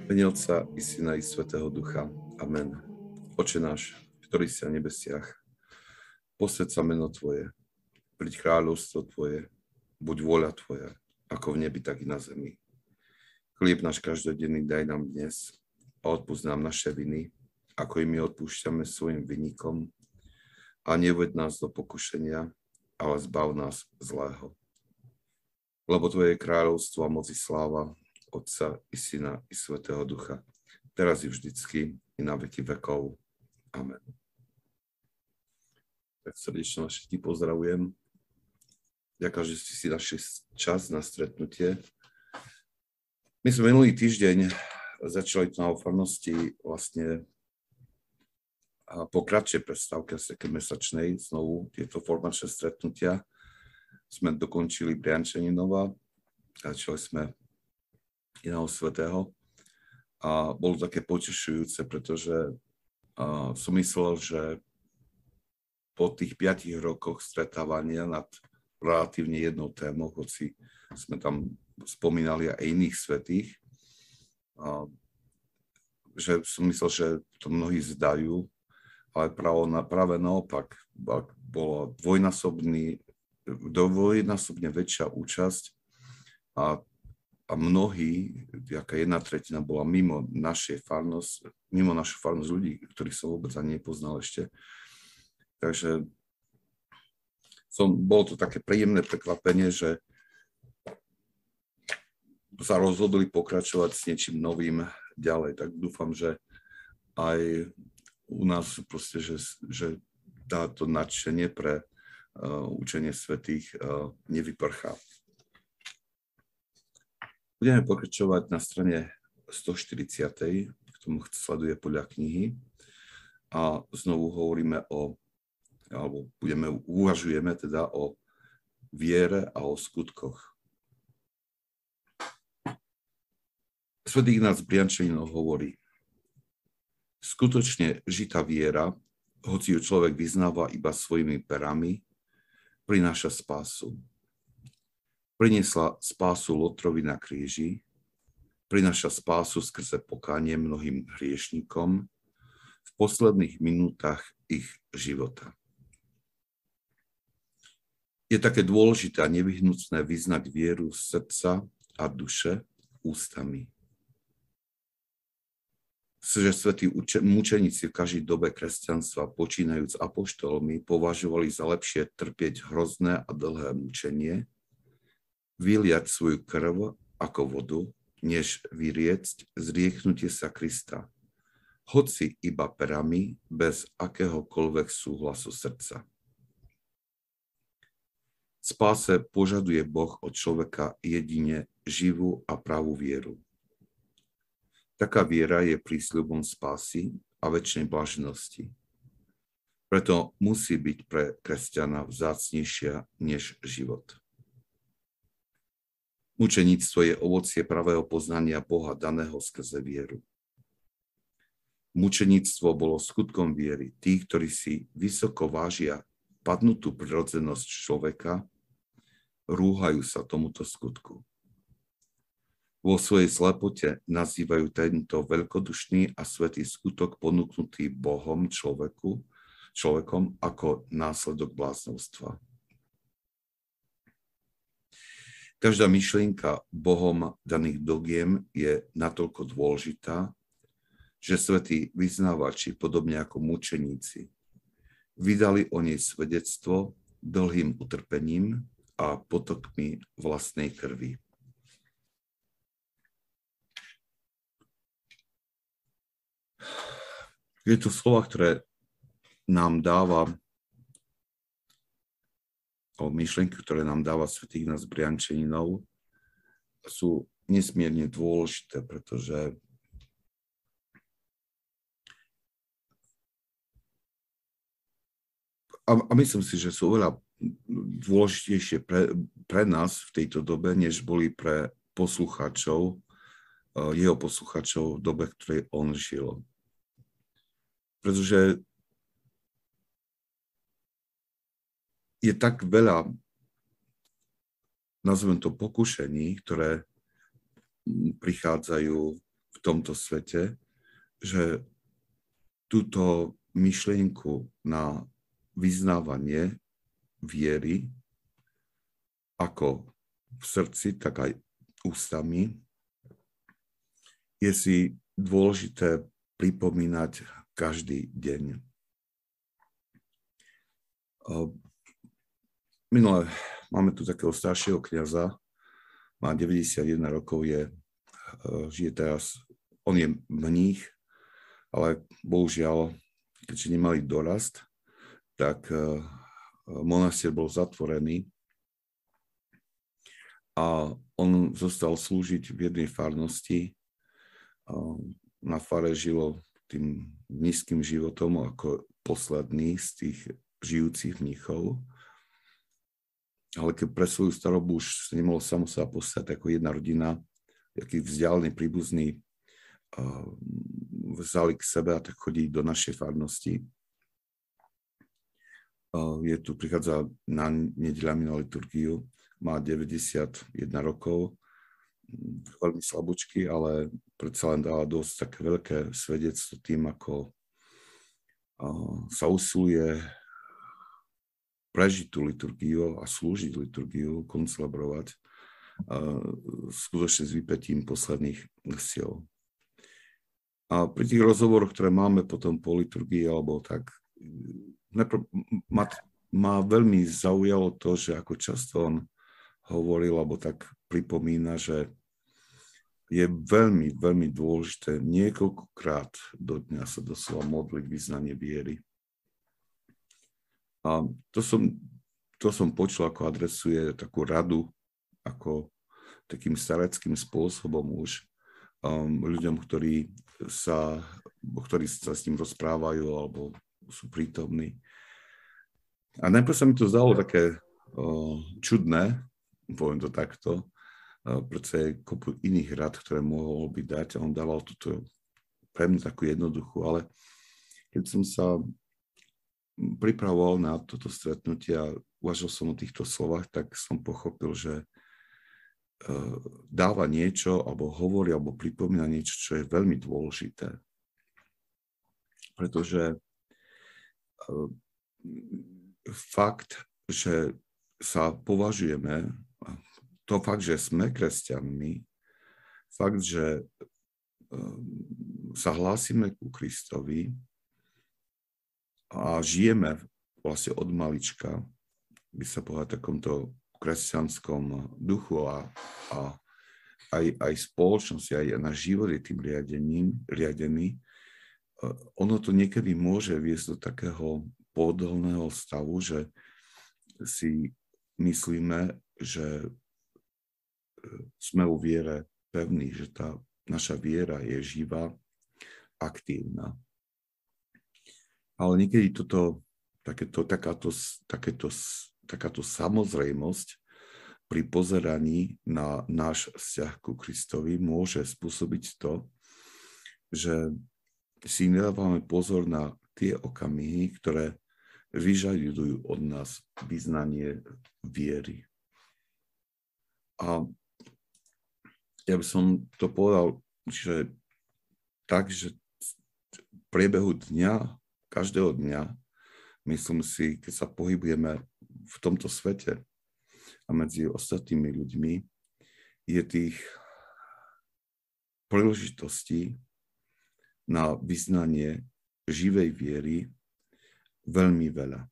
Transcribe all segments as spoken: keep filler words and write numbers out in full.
Mene Otca i Syna i Svätého Ducha. Amen. Oče náš, ktorý si na nebesiach, posväť sa meno Tvoje, príď kráľovstvo Tvoje, buď vôľa Tvoja, ako v nebi, tak i na zemi. Chlieb náš každodenný daj nám dnes a odpusť nám naše viny, ako i my odpúšťame svojim vinníkom. A neuved nás do pokušenia, ale zbav nás zlého. Lebo Tvoje je kráľovstvo a moc i sláva, Otca i Syna i Svätého Ducha, teraz i vždycky i na veky vekov. Amen. Tak srdečne vás všetkých pozdravujem. Ďakujem, že ste si našli čas na stretnutie. My sme minulý týždeň začali tu na farnosti vlastne po kratšej prestávke, asi mesačnej, znovu tieto formačné stretnutia. Sme dokončili Briančaninova, začali sme iného svätého a bolo také potešujúce, pretože uh, som myslel, že po tých piatich rokoch stretávania nad relatívne jednou témou, hoci sme tam spomínali aj iných svätých, uh, že som myslel, že to mnohí zdajú, ale práve, práve naopak bolo dvojnásobný, dvojnásobne väčšia účasť a A mnohí, jaká jedna tretina bola mimo našej farnosť, mimo našu farnosť ľudí, ktorých som vôbec ani nepoznal ešte. Takže som, bolo to také príjemné prekvapenie, že sa rozhodli pokračovať s niečím novým ďalej. Tak dúfam, že aj u nás proste, že, že táto nadšenie pre uh, učenie svätých uh, nevyprchá. Budeme pokračovať na strane stoštyridsiatej, k tomu sleduje podľa knihy. A znovu hovoríme o, alebo budeme, uvažujeme teda o viere a o skutkoch. Svätý Ignác Briančaninov hovorí: skutočne žitá viera, hoci ju človek vyznáva iba svojimi perami, prináša spásu. Priniesla spásu Lotrovi na kríži, prináša spásu skrze pokánie mnohým hriešnikom v posledných minútach ich života. Je také dôležité a nevyhnutné vyznať vieru srdca a duše ústami. Že svätí mučeníci v každej dobe kresťanstva, počínajúc apoštolmi, považovali za lepšie trpieť hrozné a dlhé mučenie, vyliať svoju krv ako vodu, než vyriecť zrieknutie sa Krista, hoci iba perami, bez akéhokoľvek súhlasu srdca. Spáse požaduje Boh od človeka jedine živú a pravú vieru. Taká viera je prísľubom spásy a večnej blaženosti. Preto musí byť pre kresťana vzácnejšia než život. Mučeníctvo je ovocie pravého poznania Boha daného skrze vieru. Mučeníctvo bolo skutkom viery tých, ktorí si vysoko vážia padnutú prirodzenosť človeka, rúhajú sa tomuto skutku. Vo svojej slepote nazývajú tento veľkodušný a svätý skutok ponúknutý Bohom človeku, človekom ako následok bláznovstva. Každá myšlienka Bohom daných dogiem je natoľko dôležitá, že svätí vyznávači, podobne ako mučeníci, vydali o nej svedectvo dlhým utrpením a potokmi vlastnej krvi. Je to slova, ktoré nám dáva o myšlienky, ktoré nám dáva svätý Ignác Briančaninov, sú nesmierne dôležité, pretože a, a myslím si, že sú oveľa dôležitejšie pre, pre nás v tejto dobe, než boli pre poslucháčov, jeho poslucháčov v dobe, v ktorej on žil. Pretože je tak veľa, nazvem to, pokušení, ktoré prichádzajú v tomto svete, že túto myšlienku na vyznávanie viery ako v srdci, tak aj ústami je si dôležité pripomínať každý deň. Minule máme tu takého staršieho kňaza, má deväťdesiatjeden rokov, je, žije teraz, on je mních, ale bohužiaľ, keďže nemali dorast, tak monastier bol zatvorený a on zostal slúžiť v jednej farnosti. Na fare žilo tým nízkym životom ako posledný z tých žijúcich mníchov. Ale keď pre svoju starobu už nemohol samo sa postať ako jedna rodina, aký vzdialený príbuzný vzali k sebe a tak chodí do našej farnosti. Je tu, prichádza na nedeľami na liturgiu, má deväťdesiatjeden rokov, veľmi slabúčky, ale predsa len dáva dosť také veľké svedectvo tým, ako sa usiluje prežiť tú liturgiu a slúžiť liturgiu, koncelebrovať skutočne s vypätím posledných síl. A pri tých rozhovoroch, ktoré máme potom po liturgii, alebo tak, ma, ma veľmi zaujalo to, že ako často on hovoril, alebo tak pripomína, že je veľmi, veľmi dôležité niekoľkokrát do dňa sa doslova modliť vyznanie viery. A to som, to som počul, ako adresuje takú radu, ako takým stareckým spôsobom už um, ľuďom, ktorí sa, ktorí sa s ním rozprávajú alebo sú prítomní. A najprv sa mi to zdalo také uh, čudné, poviem to takto, uh, pretože je kopu iných rad, ktoré mohol by dať a on dával túto pre mňa takú jednoduchú, ale keď som sa pripravoval na toto stretnutie a uvažil som o týchto slovách, tak som pochopil, že dáva niečo, alebo hovorí, alebo pripomína niečo, čo je veľmi dôležité. Pretože fakt, že sa považujeme, to fakt, že sme kresťanmi, fakt, že sa hlásime ku Kristovi, a žijeme vlastne od malička, by sa povedal, takomto kresťanskom duchu a, a aj, aj spoločnosť, aj náš život je tým riadením, riadený. Ono to niekedy môže viesť do takého pohodlného stavu, že si myslíme, že sme vo viere pevní, že tá naša viera je živá, aktívna. Ale niekedy toto, takéto, takáto, takéto, takáto samozrejmosť pri pozeraní na náš vzťah ku Kristovi môže spôsobiť to, že si nedávame pozor na tie okamihy, ktoré vyžadujú od nás vyznanie viery. A ja by som to povedal, že tak, že v priebehu dňa, každého dňa, myslím si, keď sa pohybujeme v tomto svete a medzi ostatnými ľuďmi, je tých príležitostí na vyznanie živej viery veľmi veľa.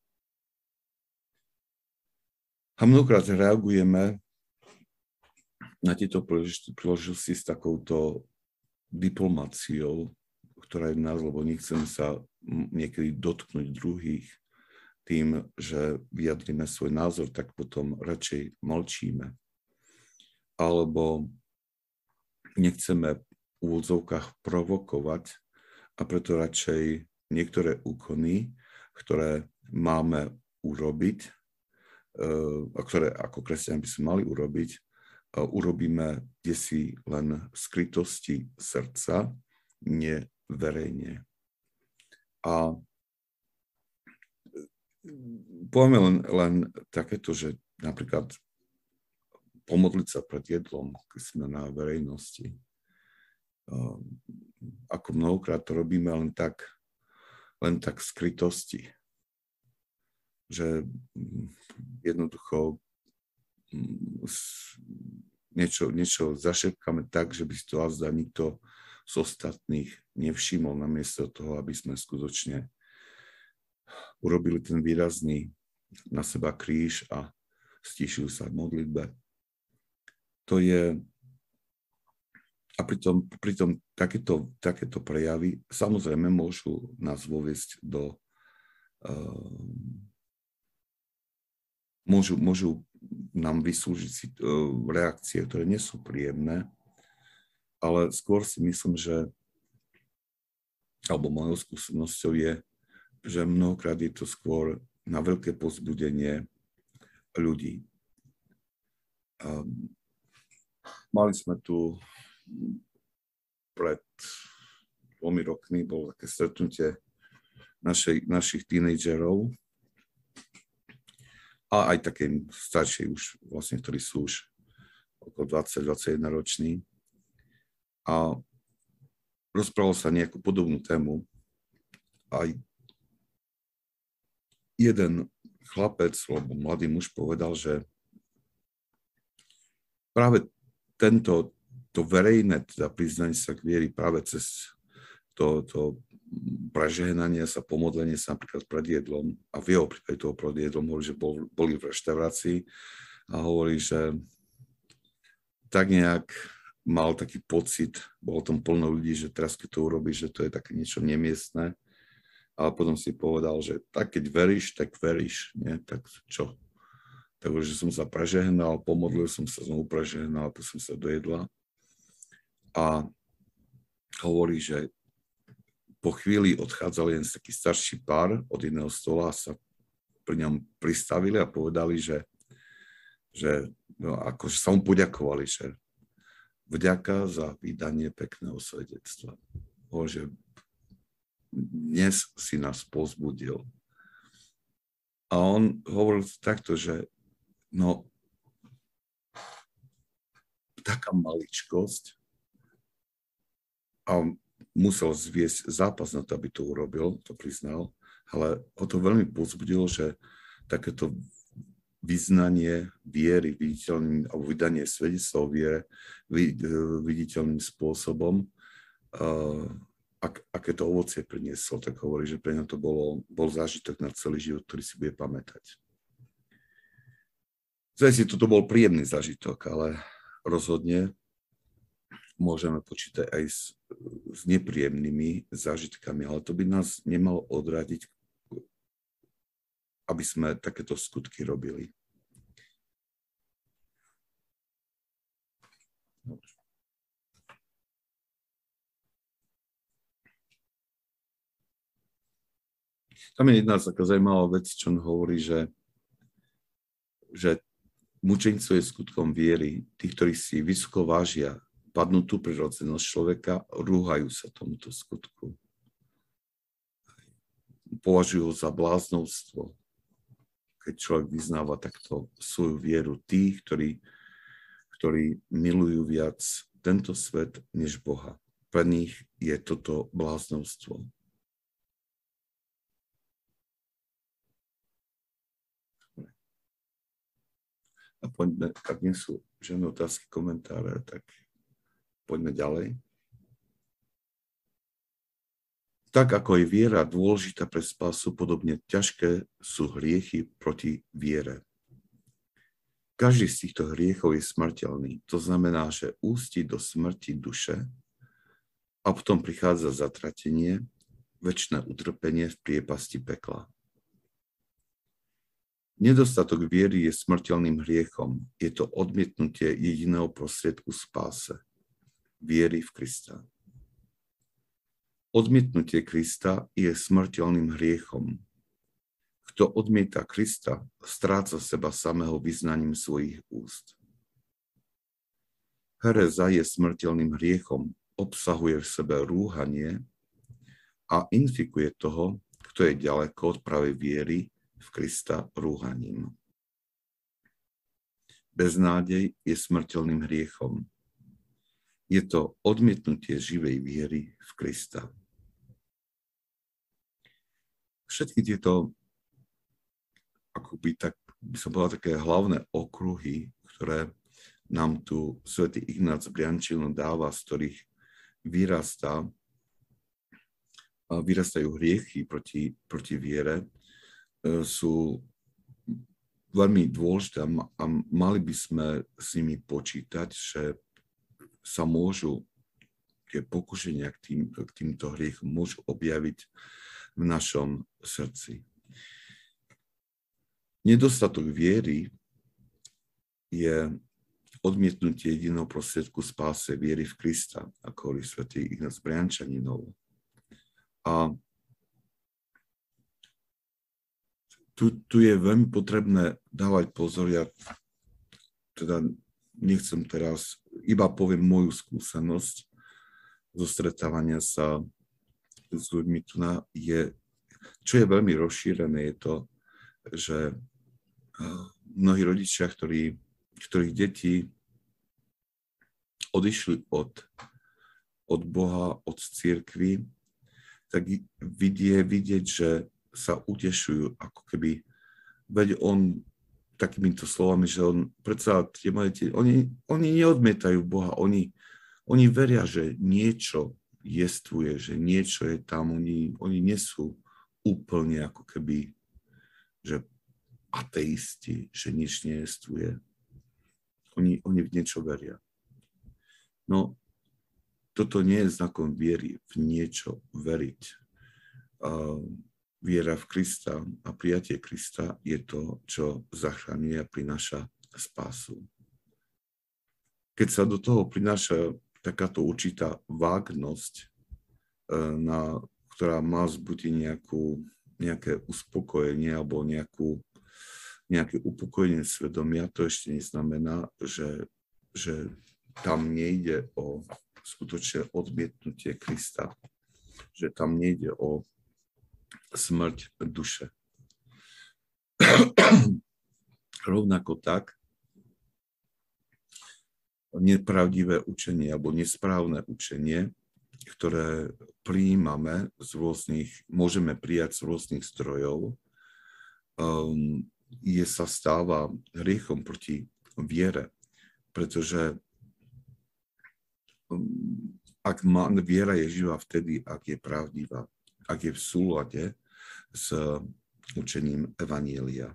A mnohokrát reagujeme na tieto príležitosti s takouto diplomáciou, ktorá je v nás, lebo nechceme sa niekedy dotknúť druhých tým, že vyjadríme svoj názor, tak potom radšej mlčíme. Alebo nechceme v úvodzovkách provokovať a preto radšej niektoré úkony, ktoré máme urobiť, a ktoré ako kresťania by sme mali urobiť, urobíme kdesi len v skrytosti srdca, nie verejne. A povieme len, len takéto, že napríklad pomodliť sa pred jedlom, keď sme na verejnosti. ako mnohokrát to robíme len tak, len tak v skrytosti. Že jednoducho niečo, niečo zašepkáme tak, že by si to azda nikto z ostatných nevšimol, namiesto toho, aby sme skutočne urobili ten výrazný na seba kríž a stíšili sa v modlitbe. To je, a pritom, pritom takéto, takéto prejavy samozrejme môžu nás voviesť do, uh, môžu, môžu nám vyslúžiť si uh, reakcie, ktoré nie sú príjemné, ale skôr si myslím, že, alebo mojou skúsenosťou je, že mnohokrát je to skôr na veľké povzbudenie ľudí. Um, mali sme tu pred dvomi rokmi, bolo také stretnutie našej, našich tínedžerov a aj také staršie už, vlastne, ktorí sú už okolo dvadsať dvadsaťjeden roční. A rozprávalo sa nejakú podobnú tému. Aj jeden chlapec, alebo mladý muž povedal, že práve tento, to verejné teda priznanie sa k viery práve cez to, to prežehnanie sa, pomodlenie sa napríklad pred jedlom, a v jeho prípade toho pred jedlom hovorí, že bol, boli v reštaurácii a hovorí, že tak nejak mal taký pocit, bolo tam plno ľudí, že teraz keď to urobí, že to je také niečo nemiestne, ale potom si povedal, že tak keď veríš, tak veríš, nie? Tak čo? Takže som sa prežehnal, pomodlil som sa, znovu prežehnal, pustil som sa do jedla. A hovorí, že po chvíli odchádzal jeden taký starší pár od iného stola a sa pri ňom pristavili a povedali, že, že no, akože sa mu poďakovali, že vďaka za vydanie pekného svedectva. Hovorí, že dnes si nás povzbudil. A on hovoril takto, že no, taká maličkosť a musel zviesť zápas na to, aby to urobil, to priznal, ale ho to veľmi povzbudilo, že takéto vyznanie viery, viditeľným, alebo vydanie svedectva o viere viditeľným spôsobom, uh, ak, aké to ovocie prinieslo, tak hovorí, že pre ňa to bolo, bol zážitok na celý život, ktorý si bude pamätať. Zajistie toto bol príjemný zážitok, ale rozhodne môžeme počítať aj s, s nepríjemnými zážitkami, ale to by nás nemalo odradiť, aby sme takéto skutky robili. Tam je jedna taká zaujímavá vec, čo on hovorí, že, že mučenictvo je skutkom viery. Tí, ktorí si vysoko vážia padnutú prirodzenosť človeka, rúhajú sa tomuto skutku. Považujú ho za bláznovstvo, keď človek vyznáva takto svoju vieru. Tí, ktorí, ktorí milujú viac tento svet než Boha. Pre nich je toto bláznovstvo. A poďme, ak nie sú žiadne otázky, komentáre, tak poďme ďalej. Tak ako je viera dôležitá pre spásu, podobne ťažké sú hriechy proti viere. Každý z týchto hriechov je smrteľný. To znamená, že ústí do smrti duše a potom prichádza zatratenie, večné utrpenie v priepasti pekla. Nedostatok viery je smrteľným hriechom. Je to odmietnutie jediného prostriedku spáse. Viery v Krista. Odmietnutie Krista je smrteľným hriechom. Kto odmieta Krista, stráca seba samého vyznaním svojich úst. Hereza je smrteľným hriechom, obsahuje v sebe rúhanie a infikuje toho, kto je ďaleko od pravej viery v Krista rúhaním. Beznádej je smrteľným hriechom. Je to odmietnutie živej viery v Krista. Všetky tieto, akoby tak by som povedal, také hlavné okruhy, ktoré nám tu svätý Ignác Briančino dáva, z ktorých vyrastá, vyrastajú hriechy proti, proti viere, sú veľmi dôležité a mali by sme s nimi počítať, že sa môžu tie pokušenia k, tým, k týmto hriechom môžu objaviť v našom srdci. Nedostatok viery je odmietnutie jediného prostriedku spáse viery v Krista, ako hovorí svätý Ignác Briančaninov. A tu, tu je veľmi potrebné dávať pozor. Ja teda nechcem teraz, iba poviem moju skúsenosť zo stretávania sa s ľuďmi tu na je, čo je veľmi rozšírené, je to, že mnohí rodičia, ktorí, ktorých deti odišli od, od Boha, od cirkvi, tak vidie, vidieť, že sa utešujú, ako keby, veď on takýmito slovami, že on predsa tie moje deti, oni, oni neodmietajú Boha, oni, oni veria, že niečo jestvuje, že niečo je tam, oni, oni nie sú úplne ako keby, že ateisti, že nič nejestvuje. Oni, oni v niečo veria. No, toto nie je znakom viery, v niečo veriť. Uh, Viera v Krista a prijatie Krista je to, čo zachraňuje a prináša spásu. Keď sa do toho prináša takáto určitá vágnosť, na, ktorá má vzbudiť nejakú, nejaké uspokojenie alebo nejakú, nejaké upokojenie svedomia, to ešte neznamená, že, že tam nejde o skutočné odmietnutie Krista, že tam nejde o smrť duše. Rovnako tak, nepravdivé učenie alebo nesprávne učenie, ktoré prijímame z rôznych, môžeme prijať z rôznych zdrojov, um, je sa stáva hriechom proti viere, pretože um, ak má, viera je živá vtedy, ak je pravdivá, ak je v súlade s učením Evanjelia.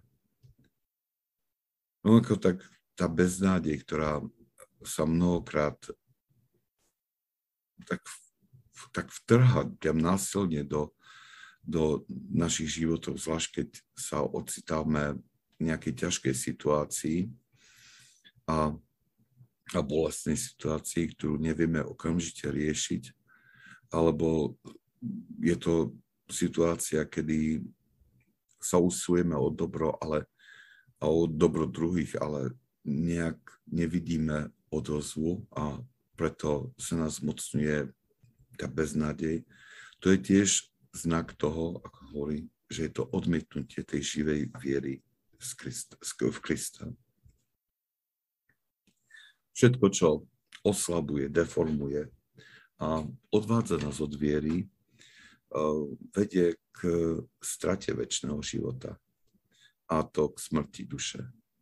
No ako tak tá beznádej, ktorá sa mnohokrát tak, tak vtrhá priam násilne do, do našich životov, zvlášť keď sa ocitáme v nejakej ťažkej situácii a, a bolestnej situácii, ktorú nevieme okamžite riešiť, alebo je to situácia, kedy sa usilujeme o dobro, ale a o dobro druhých, ale nejak nevidíme odozvu a preto sa nás zmocňuje tá beznádej. To je tiež znak toho, ako hovorí, že je to odmietnutie tej živej viery v Krista. Všetko, čo oslabuje, deformuje a odvádza nás od viery, vedie k strate večného života a to k smrti duše.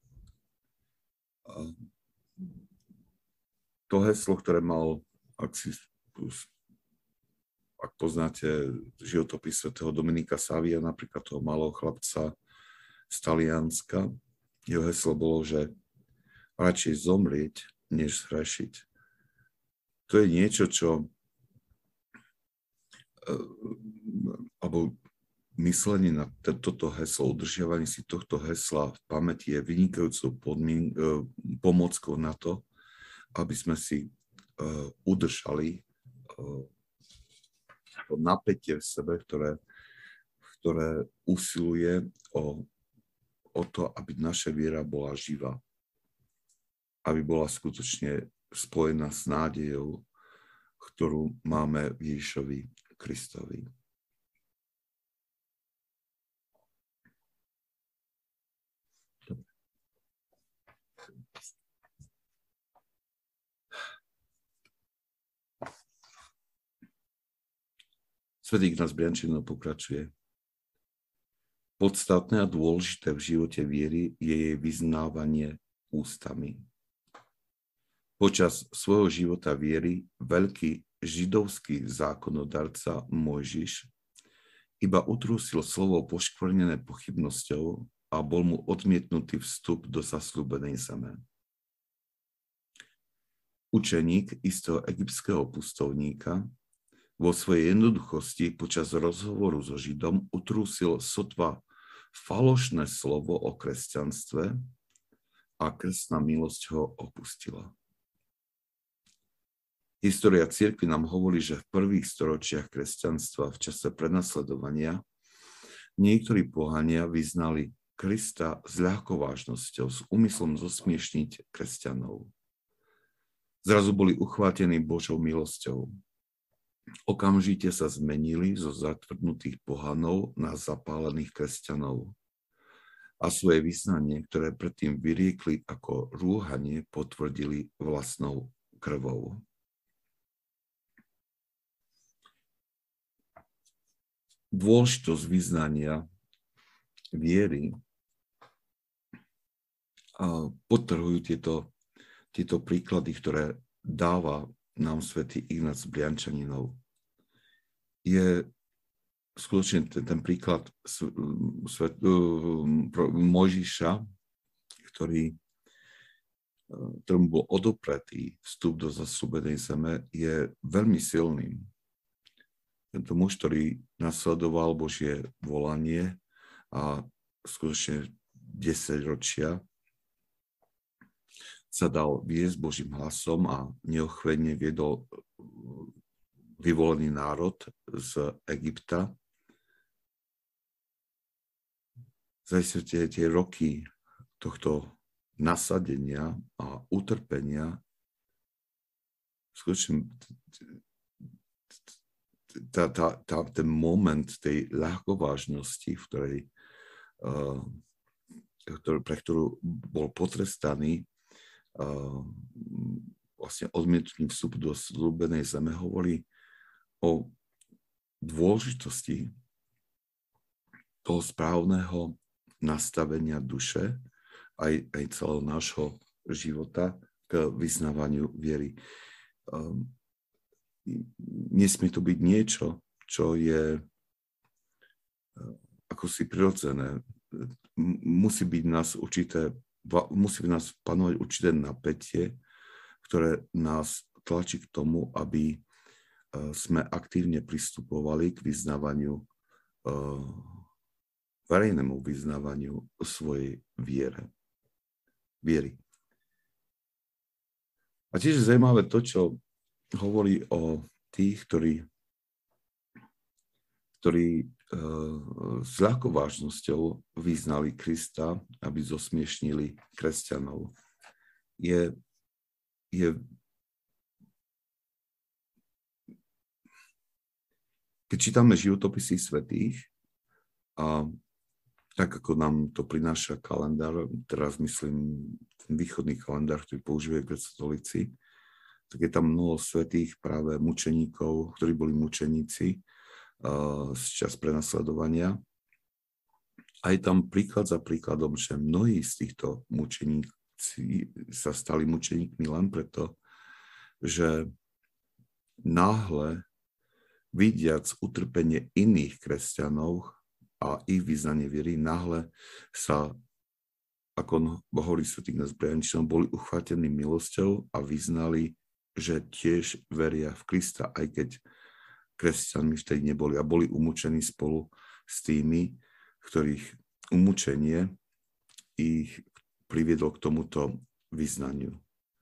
To heslo, ktoré mal, ak, si, ak poznáte životopis svätého Dominika Savia, napríklad toho malého chlapca z Talianska, jeho heslo bolo, že radšej zomrieť, než zhrešiť. To je niečo, čo alebo myslenie na toto heslo, udržiavanie si tohto hesla v pamäti je vynikajúcou podmien- pomockou na to, aby sme si uh, udržali uh, to napätie v sebe, ktoré, ktoré usiluje o, o to, aby naša viera bola živá, aby bola skutočne spojená s nádejou, ktorú máme v Ježišovi Kristovi. Svätý Ignác Briančanov pokračuje. Podstatné a dôležité v živote viery je jej vyznávanie ústami. Počas svojho života viery veľký židovský zákonodarca Mojžiš iba utrúsil slovo poškvrnené pochybnosťou a bol mu odmietnutý vstup do zasľúbenej zeme. Učeník istého egyptského pustovníka vo svojej jednoduchosti počas rozhovoru so Židom utrúsil sotva falošné slovo o kresťanstve a krstná milosť ho opustila. História cirkvi nám hovorí, že v prvých storočiach kresťanstva v čase prenasledovania niektorí pohania vyznali Krista s ľahkovážnosťou, s úmyslom zosmiešniť kresťanov. Zrazu boli uchvátení Božou milosťou. Okamžite sa zmenili zo zatvrdnutých pohanov na zapálených kresťanov a svoje vyznanie, ktoré predtým vyriekli ako rúhanie, potvrdili vlastnou krvou. Dôležitosť vyznania viery a podtrhujú tieto, tieto príklady, ktoré dáva nám svätý Ignác Briančaninov. Je skutočne ten, ten príklad svet, Mojžiša, ktorý, ktorému bol odopretý vstup do zasľúbenej zeme, je veľmi silným. Tento muž, ktorý nasledoval Božie volanie a skutočne desaťročia sa dal viesť Božím hlasom a neochvejne viedol vyvolený národ z Egypta. Zajisté tie roky tohto nasadenia a utrpenia skutočne Tá, tá, tá, ten moment tej ľahkovážnosti, v ktorej, uh, ktorý, pre ktorú bol potrestaný uh, vlastne odmietnutím vstupu do sľúbenej zeme, hovorí o dôležitosti toho správneho nastavenia duše aj, aj celého nášho života k vyznávaniu viery. Um, Nesmie to byť niečo, čo je ako si prirodzené. Musí byť v nás určité, musí v nás panovať určité napätie, ktoré nás tlačí k tomu, aby sme aktívne pristupovali k vyznávaniu, verejnému vyznávaniu svojej viere, viery. A tiež je zaujímavé to, čo hovorí o tých, ktorí, ktorí uh, s ľahkovážnosťou vyznali Krista, aby zosmiešnili kresťanov. Je, je keď čítame životopisy svätých, a tak ako nám to prináša kalendár, teraz myslím ten východný kalendár, ktorý používajú gréckokatolíci, tak je tam mnoho svätých práve mučeníkov, ktorí boli mučeníci uh, z čas prenasledovania. A je tam príklad za príkladom, že mnohí z týchto mučeníci sa stali mučeníkmi len preto, že náhle vidiac utrpenie iných kresťanov a ich vyznanie viery, náhle sa, ako hovorí svätý Ignác Briančanov, boli uchvátení milosťou a vyznali, že tiež veria v Krista, aj keď kresťanmi vtedy neboli a boli umúčení spolu s tými, ktorých umúčenie ich priviedlo k tomuto vyznaniu.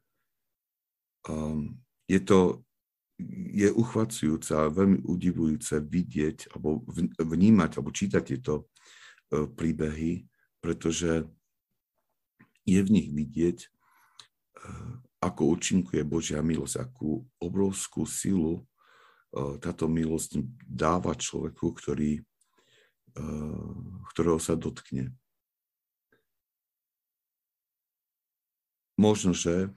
Um, je to je uchvacujúce a veľmi udivujúce vidieť alebo vnímať alebo čítať tieto uh, príbehy, pretože je v nich vidieť uh, ako účinkuje Božia milosť, akú obrovskú silu táto milosť dáva človeku, ktorý, ktorého sa dotkne. Možno, že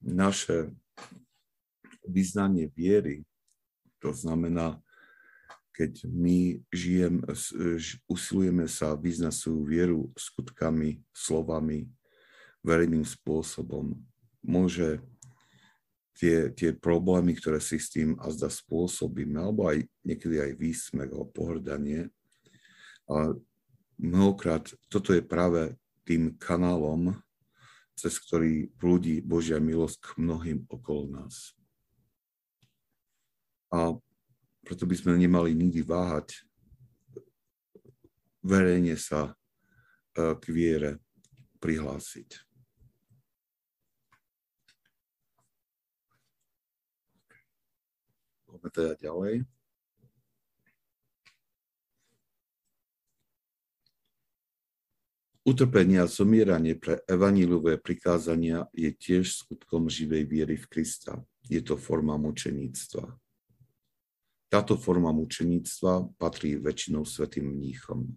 naše vyznanie viery, to znamená, keď my žijem, usilujeme sa vyznať svoju vieru skutkami, slovami, verejným spôsobom, môže tie, tie problémy, ktoré si s tým azda spôsobíme, alebo aj niekedy aj výsmech alebo pohrdanie, ale mnohokrát toto je práve tým kanálom, cez ktorý prúdi Božia milosť k mnohým okolo nás. A preto by sme nemali nikdy váhať verejne sa k viere prihlásiť. Poďme teda ďalej. Utrpenie a zomieranie pre evanjeliové prikázania je tiež skutkom živej viery v Krista. Je to forma mučeníctva. Táto forma mučeníctva patrí väčšinou svätým mníchom.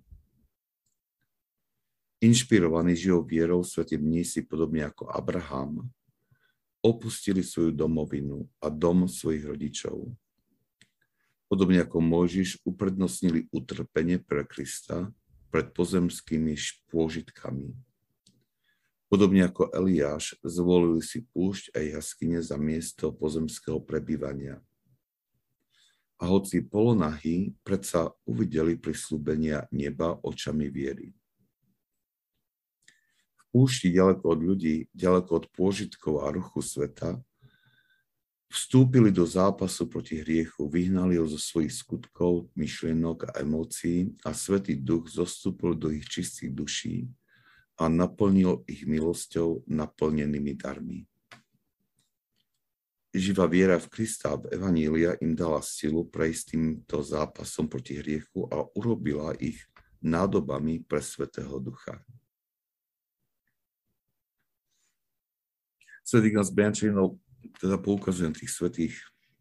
Inšpirovaní živou vierou svätí mnísi, podobne ako Abraham, opustili svoju domovinu a dom svojich rodičov. Podobne ako Mojžiš uprednostnili utrpenie pre Krista pred pozemskými pôžitkami. Podobne ako Eliáš zvolili si púšť a jaskyne za miesto pozemského prebývania. A hoci polonahí, predsa uvideli prisľúbenia neba očami viery. V púšti ďaleko od ľudí, ďaleko od pôžitkov a ruchu sveta, vstúpili do zápasu proti hriechu, vyhnali ho zo svojich skutkov, myšlienok a emócií a Svätý Duch zostúpil do ich čistých duší a naplnil ich milosťou naplnenými darmi. Živá viera v Krista, v Evanília im dala silu prejsť týmto zápasom proti hriechu a urobila ich nádobami pre Svätého Ducha. Svätý Ignác Byančaninov teda poukazuje tých svätých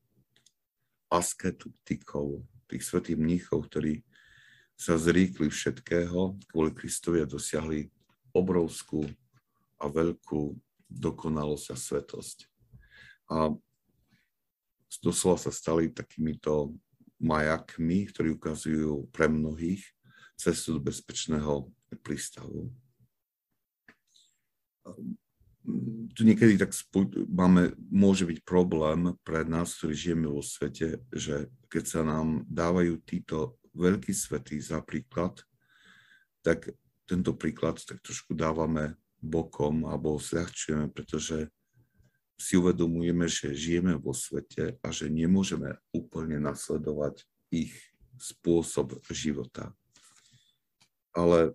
asketikov, tých svätých mníchov, ktorí sa zríkli všetkého kvôli Kristovi a dosiahli obrovskú a veľkú dokonalosť a svätosť. A doslova sa stali takýmito majakmi, ktorí ukazujú pre mnohých cestu do bezpečného prístavu. Tu niekedy tak máme, môže byť problém pre nás, ktorí žijeme vo svete, že keď sa nám dávajú títo veľkí svätí za príklad, tak tento príklad tak trošku dávame bokom alebo sľahčujeme, pretože si uvedomujeme, že žijeme vo svete a že nemôžeme úplne nasledovať ich spôsob života. Ale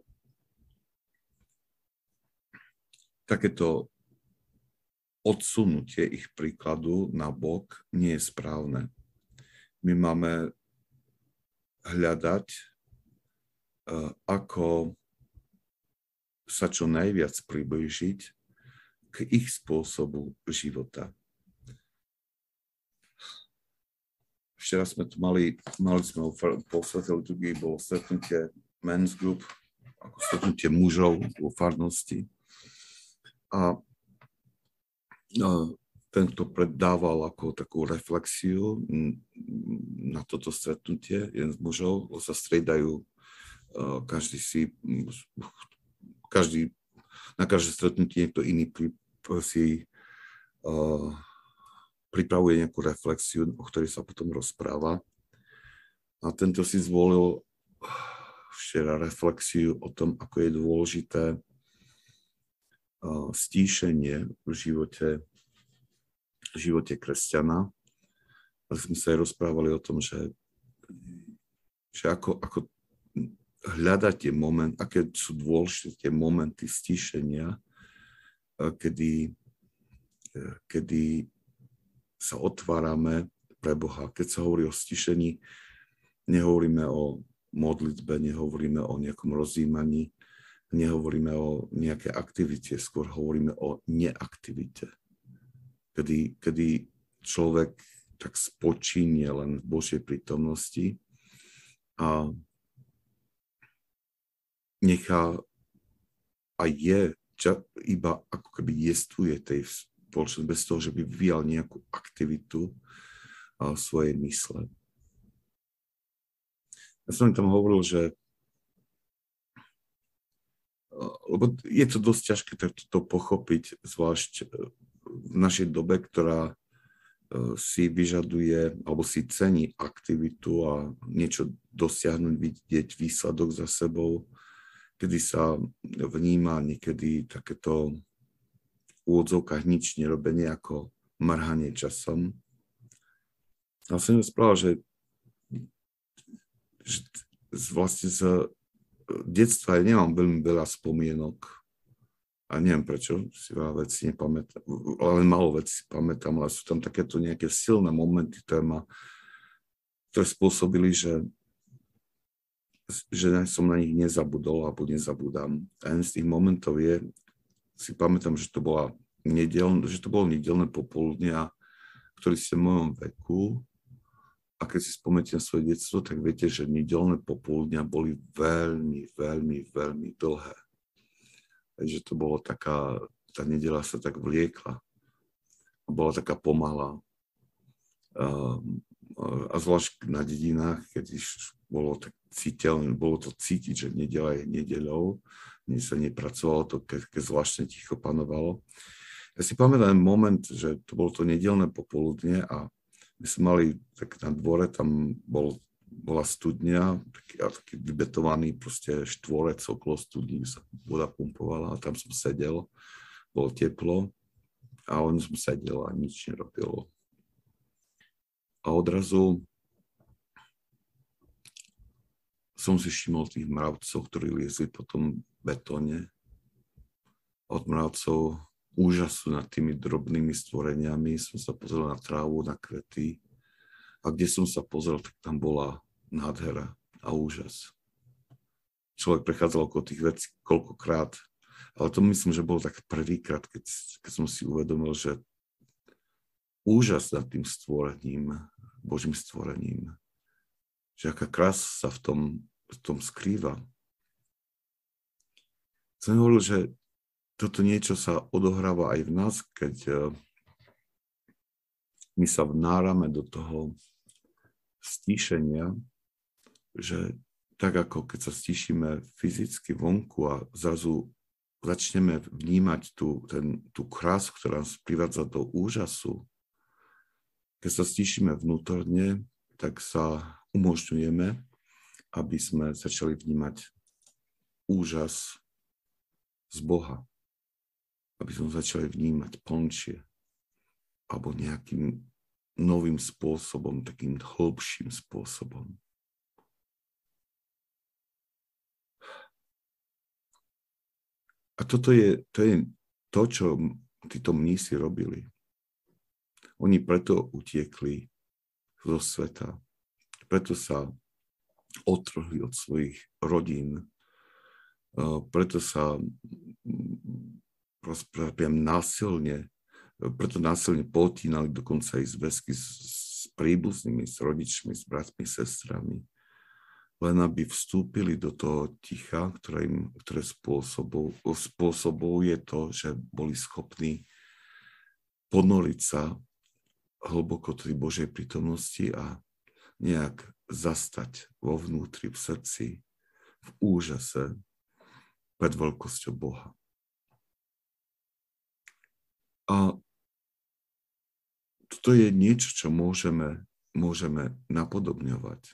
takéto odsunutie ich príkladu na bok nie je správne. My máme hľadať, ako sa čo najviac priblížiť k ich spôsobu života. Včera sme tu mali, mali sme po svätej liturgii, bolo stretnutie men's group, ako stretnutie mužov vo farnosti. A ten, kto predával ako takú reflexiu na toto stretnutie, jeden z mužov, sa striedajú, každý si, každý, na každé stretnutie niekto iný si uh, pripravuje nejakú reflexiu, o ktorej sa potom rozpráva. A tento si zvolil včera reflexiu o tom, ako je dôležité uh, stíšenie v živote, v živote kresťana. A sme sa aj rozprávali o tom, že, že ako, ako hľadať tie momenty, aké sú dôležité tie momenty stíšenia, kedy, kedy sa otvárame pre Boha. Keď sa hovorí o stišení, nehovoríme o modlitbe, nehovoríme o nejakom rozjímaní, nehovoríme o nejakej aktivite, skôr hovoríme o neaktivite. Kedy, kedy človek tak spočínie len v Božej prítomnosti a nechá a je iba ako keby jestvuje tej spoločnosti bez toho, že by vyvíjal nejakú aktivitu svojej mysle. Ja som im tam hovoril, že lebo je to dosť ťažké to pochopiť, zvlášť v našej dobe, ktorá si vyžaduje alebo si cení aktivitu a niečo dosiahnuť, vidieť výsledok za sebou, kedy sa vníma niekedy takéto v úvodzovkách nič nerobenie ako mrhanie časom. A som im spravil, že, že vlastne z detstva ja nemám veľmi veľa spomienok a neviem prečo, si veľa vecí nepamätám, ale málo vecí si pamätám, ale sú tam takéto nejaké silné momenty, ktoré, ma, ktoré spôsobili, že, že som na nich nezabudol alebo nezabudám. A jeden z tých momentov je, si pamätám, že to, bola nedeľ, že to bolo nedeľné popoludnia, ktorý ste v mojom veku. A keď si spomeniete na svoje detstvo, tak viete, že nedeľné popoludnia boli veľmi, veľmi, veľmi dlhé. Takže to bolo taká, tá nedeľa sa tak vliekla. Bola taká pomalá. A zvlášť na dedinách, keď bolo tak cíteľné, bolo to cítiť, že nedeľa je nedeľou, kde sa nepracovalo, to keď, keď zvláštne ticho panovalo. Ja si pamätám moment, že to bolo to nedeľné popoludnie a my sme mali, tak na dvore tam bol, bola studňa, taký, taký vybetovaný proste štvorec okolo studní, sa voda pumpovala a tam som sedel, bolo teplo a on som sedel a nič nerobilo. A odrazu som si všimol tých mravcov, ktorí liezli po tom betóne. Od mravcov úžasu nad tými drobnými stvoreniami som sa pozrel na trávu, na kvety a kde som sa pozrel, tak tam bola nádhera a úžas. Človek prechádzal okolo tých vecí koľkokrát, ale to myslím, že bolo tak prvýkrát, keď, keď som si uvedomil, že úžas nad tým stvorením, Božím stvorením, že aká krása sa v tom, v tom skrýva. Som hovoril, že toto niečo sa odohráva aj v nás, keď my sa vnárame do toho stíšenia, že tak ako keď sa stíšime fyzicky vonku a zrazu začneme vnímať tú, ten, tú krásu, ktorá nás privádza do úžasu, keď sa stíšime vnútorne, tak sa umožňujeme, aby sme začali vnímať úžas z Boha. Aby sme začali vnímať plnšie alebo nejakým novým spôsobom, takým hlbším spôsobom. A toto je to, je to čo títo mnísi robili. Oni preto utiekli zo sveta, preto sa odtrhli od svojich rodín, preto sa priam násilne, preto násilne potínali dokonca aj zväzky s, s príbuznými, s rodičmi, s bratmi, sestrami, len aby vstúpili do toho ticha, ktoré, im, ktoré spôsobuje to, že boli schopní ponoriť sa hlboko tej Božej prítomnosti a nejak zastať vo vnútri, v srdci, v úžase pred veľkosťou Boha. A toto je niečo, čo môžeme, môžeme napodobňovať.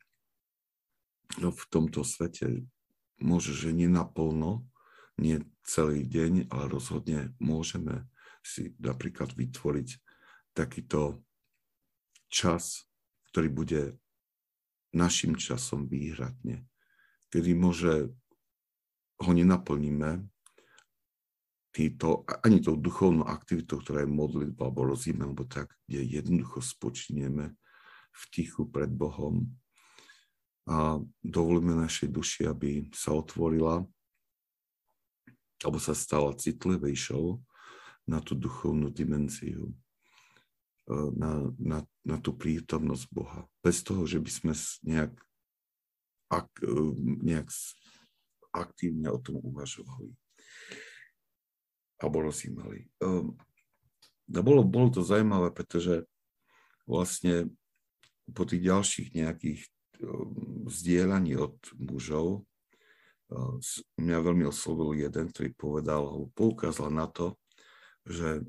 No v tomto svete môže, že nie naplno, nie celý deň, ale rozhodne môžeme si napríklad vytvoriť takýto čas, ktorý bude našim časom výhradne, kedy môže ho nenaplníme týto, ani tou duchovnou aktivitou, ktorá je modlitba alebo rozíma, alebo tak, kde jednoducho spočinieme v tichu pred Bohom a dovolíme našej duši, aby sa otvorila alebo sa stala citlivejšou na tú duchovnú dimenziu, na, na, na tú prítomnosť Boha. Bez toho, že by sme nejak, ak, nejak aktívne o tom uvažovali alebo rozímali. A bolo, bolo to zaujímavé, pretože vlastne po tých ďalších nejakých zdieľaní od mužov. Mňa veľmi oslovil jeden, ktorý povedal, poukázal na to, že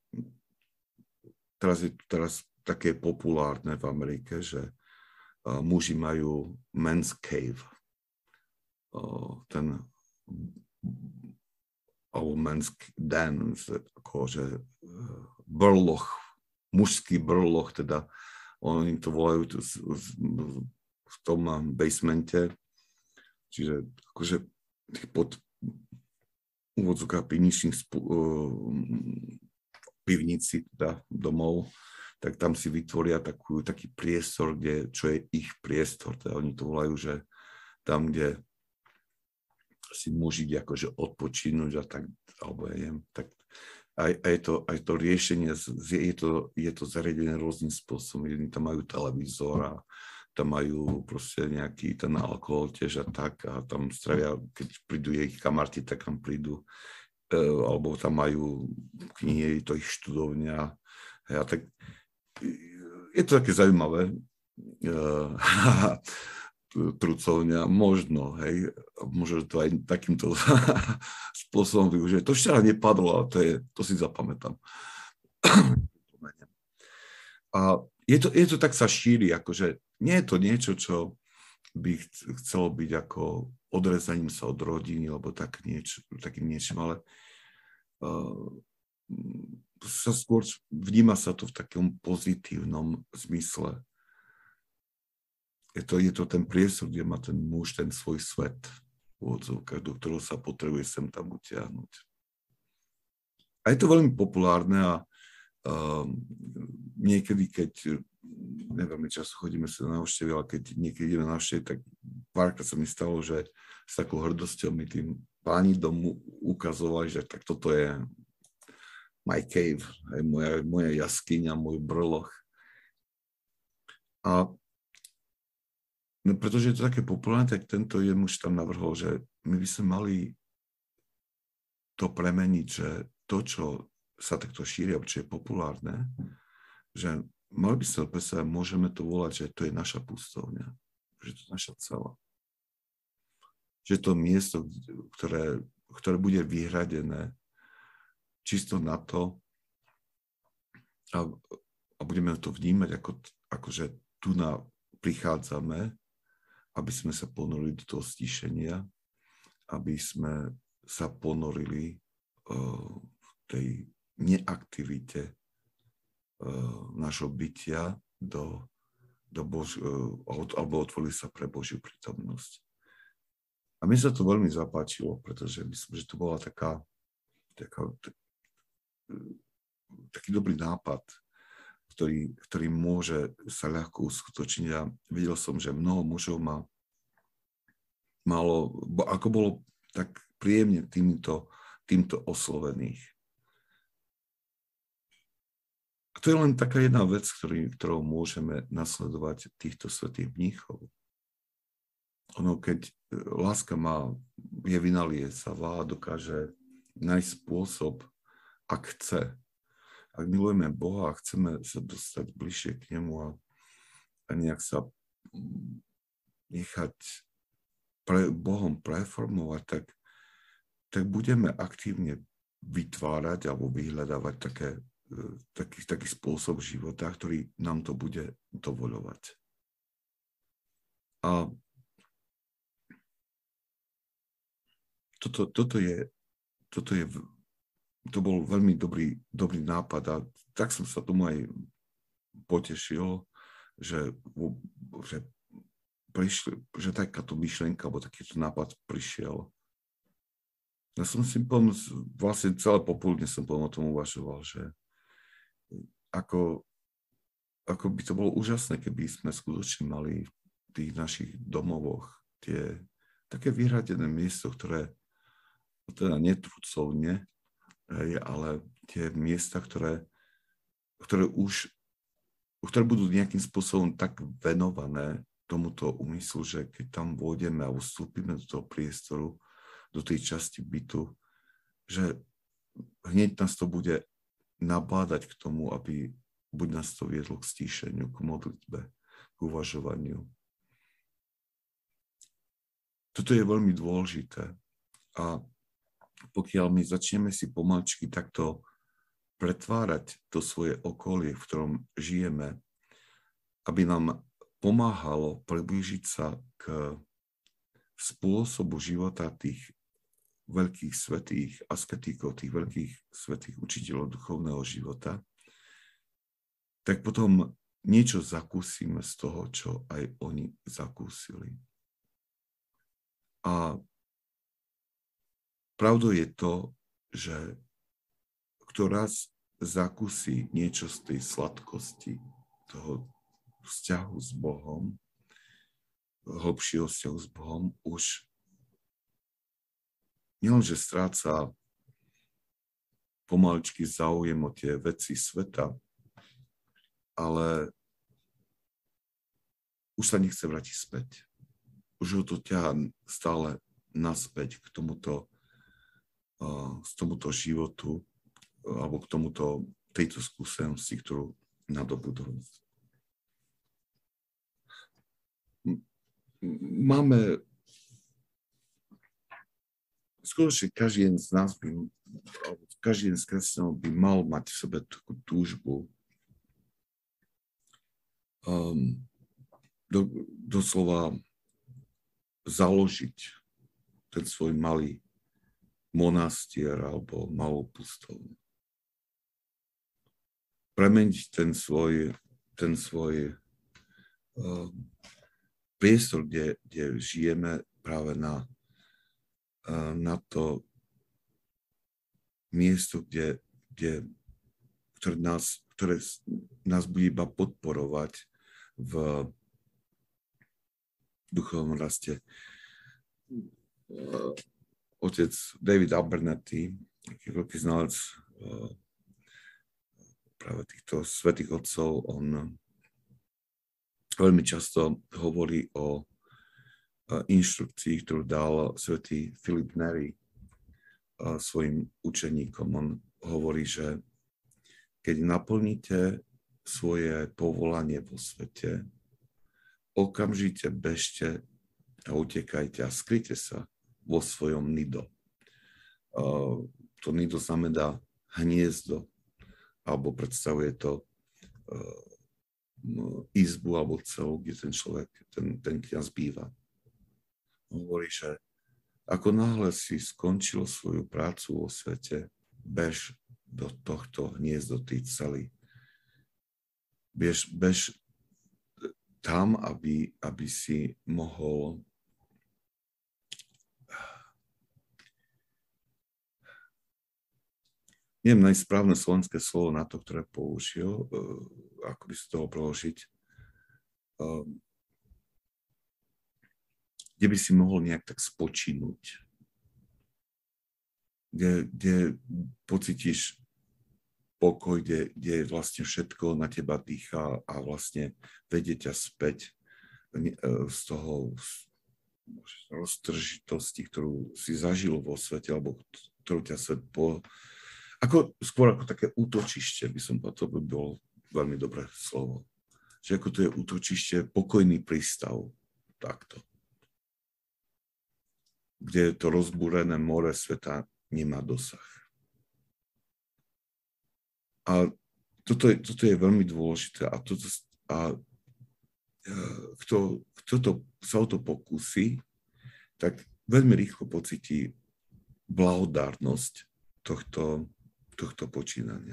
teraz je teraz také populárne v Amerike, že muži majú men's cave. Ten alebo men's den, akože brloch, mužský brloch, teda oni to volajú tu v tom basemente, čiže akože pod úvodzovkách pivničných pivnici, teda domov, tak tam si vytvoria takú, taký priestor, kde, čo je ich priestor, teda oni to volajú, že tam, kde si muži akože odpočínuť a tak, alebo ja neviem, tak aj, aj, to, aj to riešenie, je to, je to zariadené rôznym spôsobom, jedni tam majú televízor a tam majú proste nejaký ten alkohol tiež a tak a tam stravia, keď prídu ich kamaráti, tak tam prídu, alebo tam majú knihy, to ich študovňa a tak je to také zaujímavé. Trucovňa, možno, hej, možno to aj takýmto spôsobom využiť. To včera nepadlo, ale to, je, to si zapamätám. A je to, je to tak sa šíri, akože nie je to niečo, čo by chcelo byť ako odrezaním sa od rodiny, alebo tak niečo, takým niečím, ale uh, sa skôr vníma sa to v takom pozitívnom zmysle. Je to, je to ten priestor, kde má ten muž ten svoj svet, úvodzovkách, do ktorého sa potrebuje sem tam utiahnuť. A je to veľmi populárne a uh, niekedy, keď, neviem, často chodíme sa na návštevy, ale keď niekedy ideme na návštevy, tak párkrát sa mi stalo, že s takou hrdosťou mi tým páni domu ukazovali, že tak toto je my cave, aj moja, moja jaskyňa, môj brloch. A no, pretože je to také populárne, tak tento je muž tam navrhol, že my by sme mali to premeniť, že to, čo sa takto šíri, alebo čo je populárne, že mali by sa predstaviť, môžeme to volať, že to je naša pustovňa, že to je naša cela. Že to miesto, ktoré, ktoré bude vyhradené čisto na to a, a budeme to vnímať, ako, ako že tu na prichádzame, aby sme sa ponorili do toho stíšenia, aby sme sa ponorili uh, v tej neaktivite uh, našho bytia do, do Bož, uh, alebo otvorili sa pre Božiu prítomnosť. A mi sa to veľmi zapáčilo, pretože myslím, že to bola taká, taká tak, taký dobrý nápad, Ktorý, ktorý môže sa ľahko uskutočniť. A videl som, že mnoho mužov má, malo, ako bolo tak príjemne týmto, týmto oslovených. A to je len taká jedna vec, ktorý, ktorou môžeme nasledovať týchto svätých mníchov. Ono, keď láska má, je vynaliezavá a dokáže nájsť spôsob, ak chce, ak milujeme Boha a chceme sa dostať bližšie k nemu a, a nejak sa nechať pre, Bohom preformovať, tak, tak budeme aktívne vytvárať alebo vyhľadávať také, taký, taký spôsob života, ktorý nám to bude dovoľovať. A toto, toto je, toto je To bol veľmi dobrý, dobrý nápad a tak som sa tomu aj potešil, že, že, prišli, že takáto myšlienka alebo takýto nápad prišiel. Ja som si potom, vlastne celé popoludne som potom o tom uvažoval, že ako, ako by to bolo úžasné, keby sme skutočne mali v tých našich domovoch tie také vyhradené miesto, ktoré teda netrucovne, Hej, ale tie miesta, ktoré, ktoré už ktoré budú nejakým spôsobom tak venované tomuto úmyslu, že keď tam vôjdeme a vstúpime do toho priestoru, do tej časti bytu, že hneď nás to bude nabádať k tomu, aby buď nás to viedlo k stíšeniu, k modlitbe, k uvažovaniu. toto je veľmi dôležité. A pokiaľ my začneme si pomalčky takto pretvárať to svoje okolie, v ktorom žijeme, aby nám pomáhalo priblížiť sa k spôsobu života tých veľkých svätých asketikov, tých veľkých svätých učiteľov duchovného života, tak potom niečo zakúsime z toho, čo aj oni zakúsili. A pravdou je to, že kto raz zakúsi niečo z tej sladkosti, toho vzťahu s Bohom, hlbšieho vzťahu s Bohom, už nielenže stráca pomaličky záujem o tie veci sveta, ale už sa nechce vrátiť späť. Už ho to ťahá stále naspäť k tomuto, uh, k tomuto životu alebo k tomuto, tejto skúsenosti, ktorú nadobudol. Máme skutočne každý jeden z nás by, každý jeden z kresťanov by mal mať v sebe takú túžbu um, do, doslova založiť ten svoj malý monastier alebo malú pustovňu. Premeniť ten svoj, ten svoj um, priestor, kde, kde žijeme, práve na, uh, na to miesto, kde, kde, ktoré, nás, ktoré nás bude iba podporovať v duchovnom raste. Uh, otec David Abernathy, taký veľký znalec uh, práve týchto svätých otcov, on veľmi často hovorí o inštrukcii, ktorú dal svätý Philip Neri svojim učeníkom. On hovorí, že keď naplníte svoje povolanie vo svete, okamžite bežte a utekajte a skryte sa vo svojom nido. To nido znamená hniezdo, alebo predstavuje to izbu alebo celu, kde ten človek, ten, ten kňaz býva. Hovorí, že ako náhle si skončil svoju prácu vo svete, bež do tohto hniezda, do tej cely. Bež, bež tam, aby, aby si mohol neviem nájsť správne slovenské slovo na to, ktoré použil, ako by sa toho preložiť, kde by si mohol nejak tak spočinúť, kde, kde pocítiš pokoj, kde, kde vlastne všetko na teba dýchá a vlastne vedie ťa späť z toho roztržitosti, ktorú si zažil vo svete, alebo ktorú ťa svet po... Ako, skôr ako také útočište, by som povedal, to by bolo veľmi dobré slovo. Že ako to je útočište, pokojný prístav, takto. Kde to rozbúrené more sveta nemá dosah. A toto je, toto je veľmi dôležité. A, toto, a kto, kto to, sa o to pokúsi, tak veľmi rýchlo pocíti blahodárnosť tohto tohto počínania.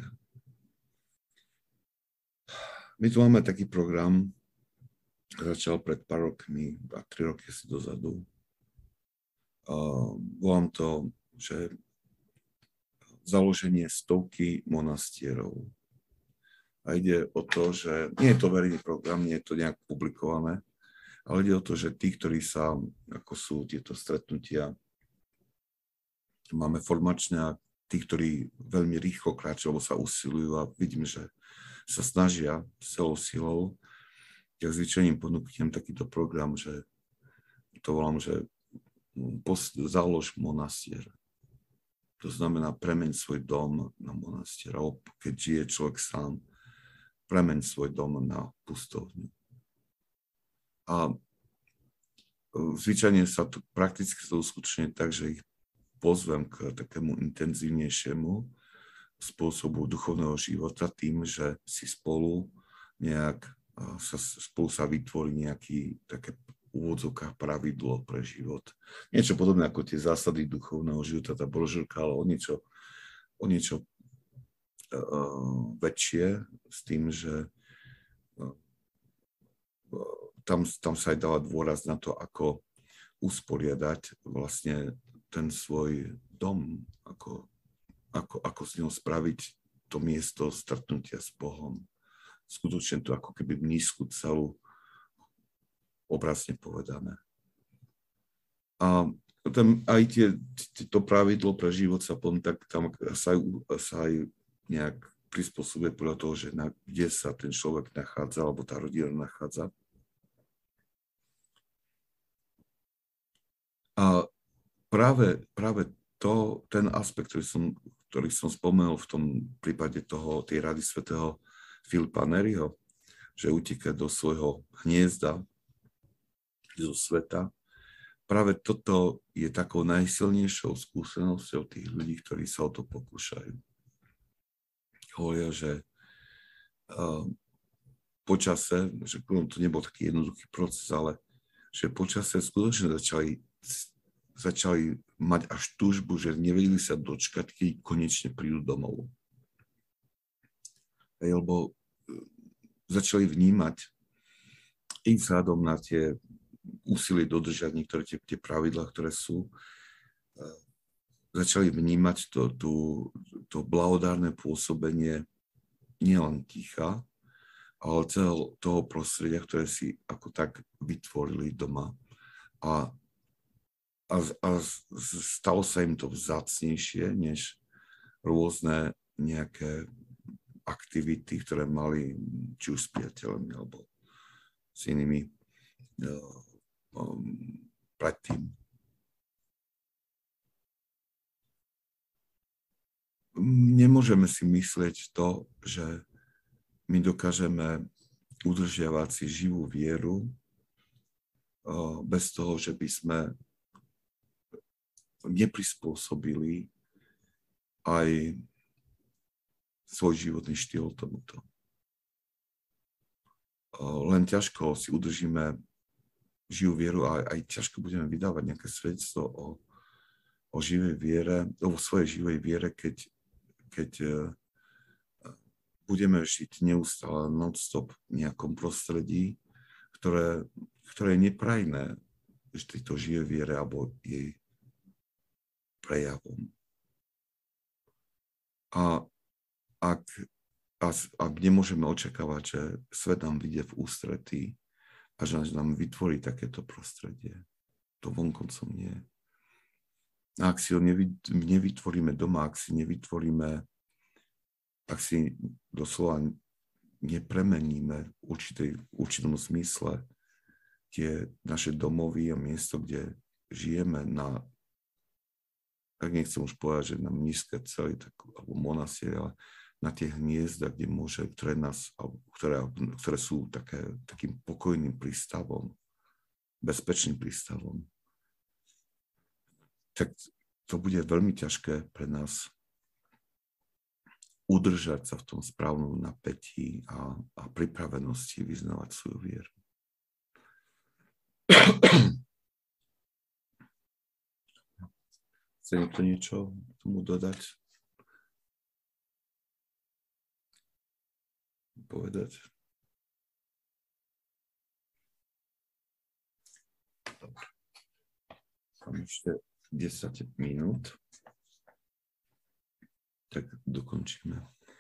My tu máme taký program, začal pred pár rokmi, a tri roky si dozadu. Uh, volám to, že založenie stovky monastierov. A ide o to, že nie je to verejný program, nie je to nejak publikované, ale ide o to, že tí, ktorí sa, ako sú tieto stretnutia, máme formačné, tí, ktorí veľmi rýchlo kráčajú, alebo sa usilujú a vidím, že sa snažia celou silou, ja zvyčajne ponúknem takýto program, že to volám, že založ monastier. To znamená premeň svoj dom na monastier. Keď žije človek sám, premeň svoj dom na pustovňu. A zvyčajne sa to prakticky to uskutočne tak, že ich pozvem k takému intenzívnejšiemu spôsobu duchovného života tým, že si spolu nejak sa, spolu sa vytvorí nejaký také v úvodzovkách pravidlo pre život. Niečo podobné ako tie zásady duchovného života, tá brožúrka, ale o niečo, o niečo uh, väčšie s tým, že uh, tam, tam sa aj dáva dôraz na to, ako usporiadať vlastne ten svoj dom, ako, ako, ako z neho spraviť to miesto stretnutia s Bohom. Skutočne to ako keby nízku celú, obrazne povedané. A tam aj tie, to pravidlo pre život sa potom tak tam sa aj, sa aj nejak prispôsobuje podľa toho, že na, kde sa ten človek nachádza, alebo tá rodina nachádza. A práve, práve to, ten aspekt, ktorý som, ktorý som spomenul v tom prípade toho, tej rady svätého Filipa Neriho, že uteká do svojho hniezda, zo sveta. Práve toto je takou najsilnejšou skúsenosťou tých ľudí, ktorí sa o to pokúšajú. Hovoria, že uh, počase, že to nebol taký jednoduchý proces, ale že počase skutočne začali, začali mať až túžbu, že nevedeli sa dočkať, keď konečne prídu domov. Lebo začali vnímať i vzhľadom na tie úsilie dodržať niektoré tie, tie pravidlá, ktoré sú, začali vnímať to, to, to blahodárne pôsobenie nielen ticha, ale celého toho prostredia, ktoré si ako tak vytvorili doma. A, a, a stalo sa im to vzácnejšie, než rôzne nejaké aktivity, ktoré mali či už s priateľmi, alebo s inými um, predtým. Nemôžeme si myslieť to, že my dokážeme udržiavať si živú vieru uh, bez toho, že by sme neprispôsobili aj svoj životný štýl tomuto. Uh, len ťažko si udržíme živú vieru a aj ťažko budeme vydávať nejaké svedectvo o, o živej viere, o svojej živej viere, keď, keď uh, budeme žiť neustále non-stop v nejakom prostredí, ktoré, ktoré je neprajné tejto živej viere alebo jej prejavom. A ak, ak nemôžeme očakávať, že svet nám vyjde v ústretí a že nám vytvorí takéto prostredie, to vonkoncom nie. A ak si ho nevytvoríme doma, ak si nevytvoríme, ak si doslova nepremeníme v určitom zmysle tie naše domovy a miesto, kde žijeme, na, tak nechcem už povedať, že na nízke cely, tak, alebo monastier, ale na tie hniezda, kde môže, ktoré, nás, ktoré, ktoré sú také, takým pokojným prístavom, bezpečným prístavom, tak to bude veľmi ťažké pre nás udržať sa v tom správnom napätí a, a pripravenosti vyznávať svoju vieru. Chce niekto niečo k tomu dodať? Povedať? Dobre. Mám ešte desať minút. Tak dokončíme.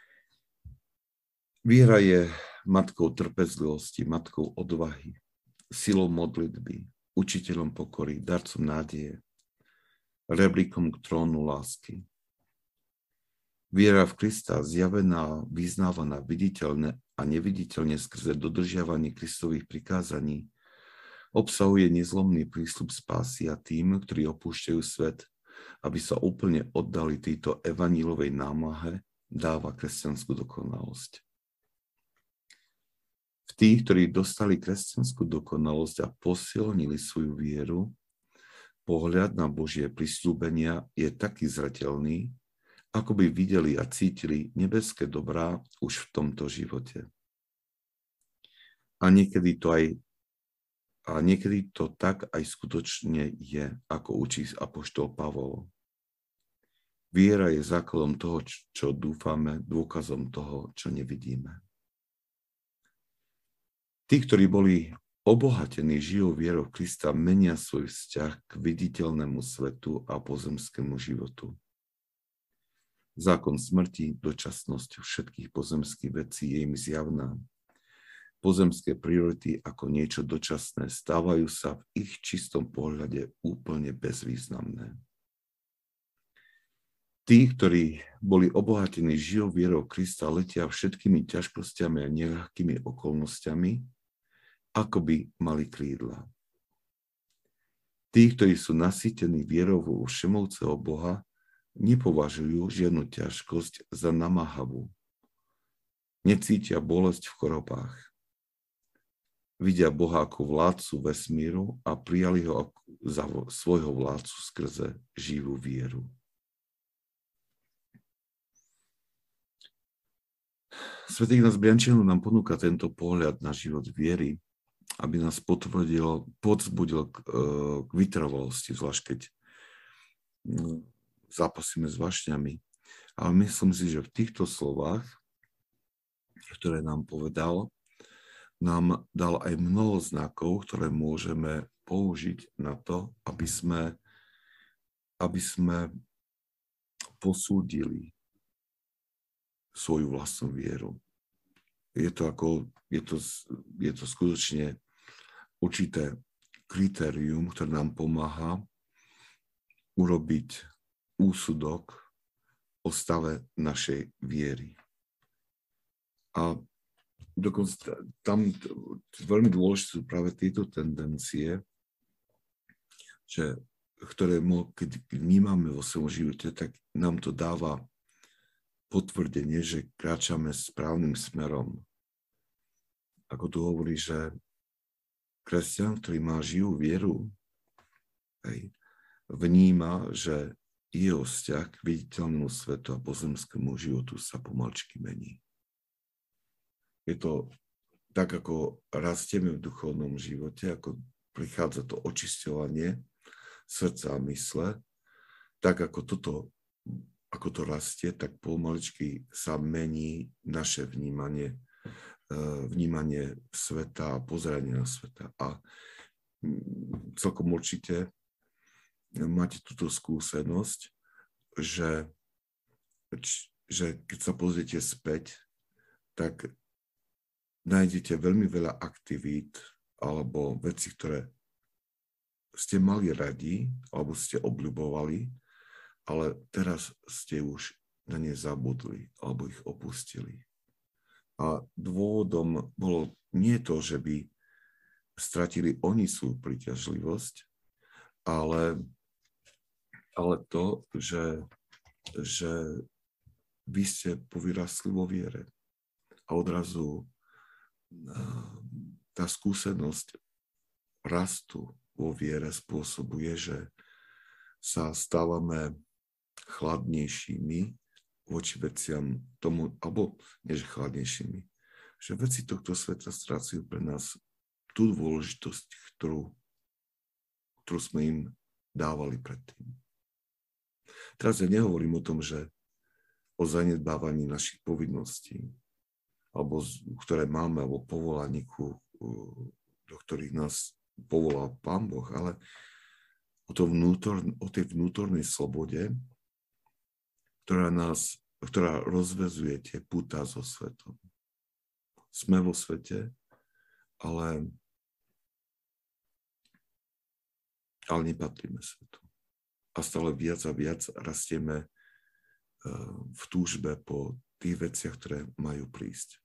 Viera je matkou trpezlivosti, matkou odvahy, silou modlitby, učiteľom pokory, darcom nádeje, rebríkom k trónu lásky. Viera v Krista, zjavená, vyznávaná viditeľne a neviditeľne skrze dodržiavanie Kristových prikázaní, obsahuje nezlomný prísľub spásy a tým, ktorí opúšťajú svet, aby sa úplne oddali tejto evanílovej námahe, dáva kresťanskú dokonalosť. V tých, ktorí dostali kresťanskú dokonalosť a posilnili svoju vieru, pohľad na Božie prisľúbenia je taký zreteľný, ako by videli a cítili nebeské dobrá už v tomto živote. A niekedy to aj a niekedy to tak aj skutočne je, ako učí apoštol Pavol. Viera je základom toho, čo dúfame, dôkazom toho, čo nevidíme. Tí, ktorí boli obohatení živou vierou Krista, menia svoj vzťah k viditeľnému svetu a pozemskému životu. Zákon smrti, dočasnosť všetkých pozemských vecí je im zjavná. Pozemské priority ako niečo dočasné stávajú sa v ich čistom pohľade úplne bezvýznamné. Tí, ktorí boli obohatení živou vierou Krista, letia všetkými ťažkosťami a neľahkými okolnostiami, ako by mali krídla. Tí, ktorí sú nasýtení vierou vo všemovúceho Boha, nepovažujú žiadnu ťažkosť za namáhavú. Necítia bolesť v chorobách. Vidia Boha ako vládcu vesmíru a prijali ho za svojho vládcu skrze živú vieru. Svätý Ignác Briančinu nám ponúka tento pohľad na život viery, aby nás potvrdil, povzbudil k, k vytrvalosti, zvlášť keď zápasíme s vášňami. Ale myslím si, že v týchto slovách, ktoré nám povedal, nám dal aj mnoho znakov, ktoré môžeme použiť na to, aby sme, aby sme posúdili svoju vlastnú vieru. Je to, ako, je to, je to skutočne určité kritérium, ktoré nám pomáha urobiť úsudok o stave našej viery. A dokonca tam veľmi dôležité sú práve tieto tendencie, že, ktoré keď vnímame vo svojom živote, tak nám to dáva potvrdenie, že kráčame správnym smerom. Ako tu hovorí, že kresťan, ktorý má živú vieru, hej, vníma, že jeho vzťah k viditeľnému svetu a pozemskému životu sa pomalčky mení. Je to tak, ako rastieme v duchovnom živote, ako prichádza to očisťovanie srdca a mysle, tak ako toto, ako to rastie, tak pomaličky sa mení naše vnímanie, vnímanie sveta a pozeranie na sveta. A celkom určite máte túto skúsenosť, že, že keď sa pozriete späť, tak nájdete veľmi veľa aktivít alebo veci, ktoré ste mali radi alebo ste obľubovali, ale teraz ste už na ne zabudli alebo ich opustili. A dôvodom bolo nie to, že by stratili oni svoju príťažlivosť, ale, ale to, že, že vy ste povyrastli vo viere. A odrazu tá skúsenosť rastu vo viere spôsobuje, že sa stávame chladnejšími voči veciam tomu, alebo než chladnejšími, že veci tohto sveta strácajú pre nás tú dôležitosť, ktorú, ktorú sme im dávali predtým. Teraz ja nehovorím o tom, že o zanedbávaní našich povinností, alebo ktoré máme, alebo povolaní, do ktorých nás povolal Pán Boh, ale o, to vnútor, o tej vnútornej slobode, ktorá nás, ktorá rozvezuje tie pútá so svetom. Sme vo svete, ale, ale nepatríme svetu. A stále viac a viac rastieme v túžbe po tých veciach, ktoré majú prísť.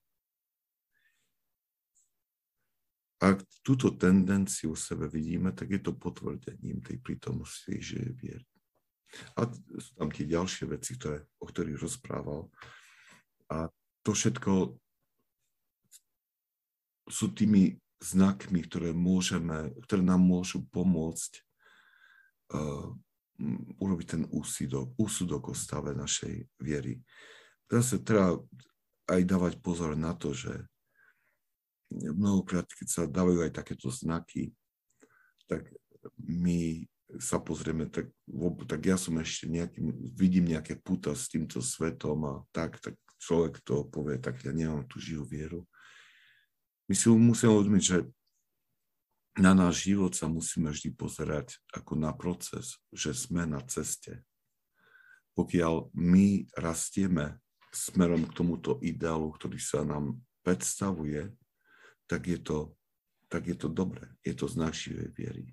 Ak túto tendenciu v sebe vidíme, tak je to potvrdením tej prítomnosti živej viery. A sú tam tie ďalšie veci, ktoré, o ktorých rozprával. A to všetko sú tými znakmi, ktoré, môžeme, ktoré nám môžu pomôcť uh, urobiť ten úsudok, úsudok o stave našej viery. Zase treba aj dávať pozor na to, že mnohokrát, keď sa dávajú aj takéto znaky, tak my sa pozrieme, tak, tak ja som ešte nejaký, vidím nejaké puta s týmto svetom a tak, tak človek to povie, tak ja nemám tú živú vieru. My si musíme uvedomiť, že na náš život sa musíme vždy pozerať ako na proces, že sme na ceste. Pokiaľ my rastieme smerom k tomuto ideálu, ktorý sa nám predstavuje, tak je to, tak je to dobré. Je to znak živej viery.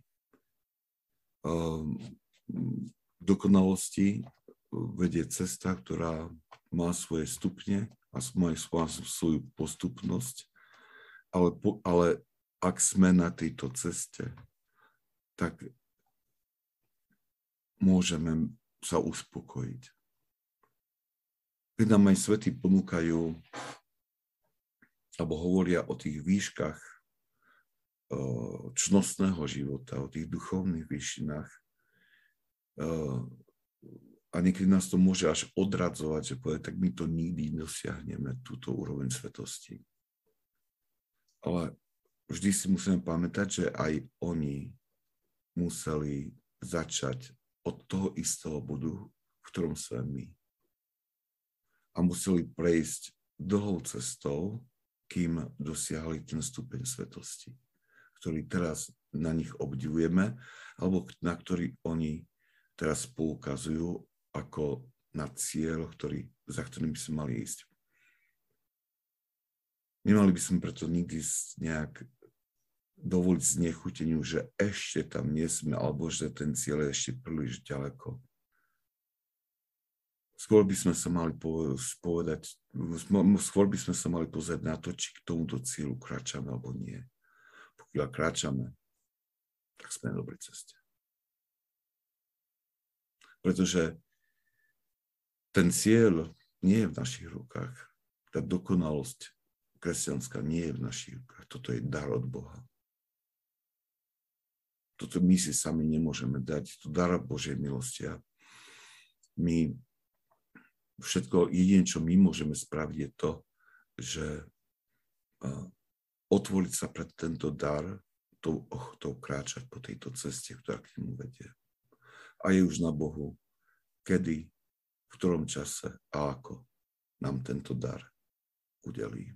K dokonalosti vedie cesta, ktorá má svoje stupne a má svoju postupnosť, ale, ale ak sme na tejto ceste, tak môžeme sa uspokojiť. Keď nám aj svety ponúkajú alebo hovoria o tých výškach čnostného života, o tých duchovných výšinách. A niekedy nás to môže až odradzovať, že povie, tak my to nikdy dosiahneme, túto úroveň svetosti. Ale vždy si musíme pamätať, že aj oni museli začať od toho istého bodu, v ktorom sme my. A museli prejsť dlhou cestou, kým dosiahli ten stupeň svetosti, ktorý teraz na nich obdivujeme, alebo na ktorý oni teraz poukazujú ako na cieľ, ktorý, za ktorým by sme mali ísť. Nemali by sme preto nikdy nejak dovoliť znechuteniu, že ešte tam nie sme, alebo že ten cieľ je ešte príliš ďaleko. Skôr by sme sa mali povedať, skôr by sme sa mali pozrieť na to, či k tomuto cieľu kráčame alebo nie. Pokiaľ kráčame, tak sme na dobrej ceste. Pretože ten cieľ nie je v našich rukách. Tá dokonalosť kresťanská nie je v našich rukách. Toto je dar od Boha. Toto my si sami nemôžeme dať. To dar Božej milosti. My všetko jediné, čo my môžeme spraviť, je to, že otvoriť sa pred tento dar, tou ochotou kráčať po tejto ceste, ktorá k nemu vedie. A je už na Bohu, kedy, v ktorom čase a ako nám tento dar udelí.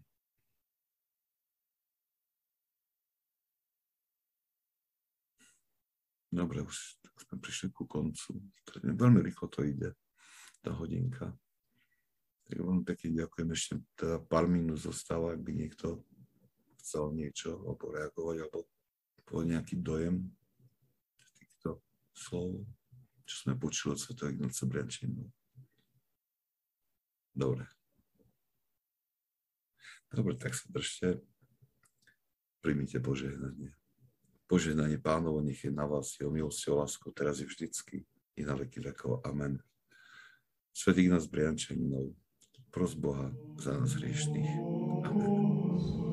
Dobre, už tak sme prišli ku koncu. Veľmi rýchlo to ide, tá hodinka. Tak veľmi pekne ďakujem. Ešte teda pár minút zostáva, ak by niekto chcel niečo alebo reagovať, alebo povedať nejaký dojem z týchto slov, čo sme počuli od svätého Ignáca Briančínu. Dobre. Dobre, tak sa držte. Príjmite požehnanie. Požehnanie Pánovo nech je na vás, jeho milosťou a láskou, teraz i vždycky, i na veky vekov. Amen. Svätý Ignác Briančaninov, pros Boha za nás hriešných. Amen.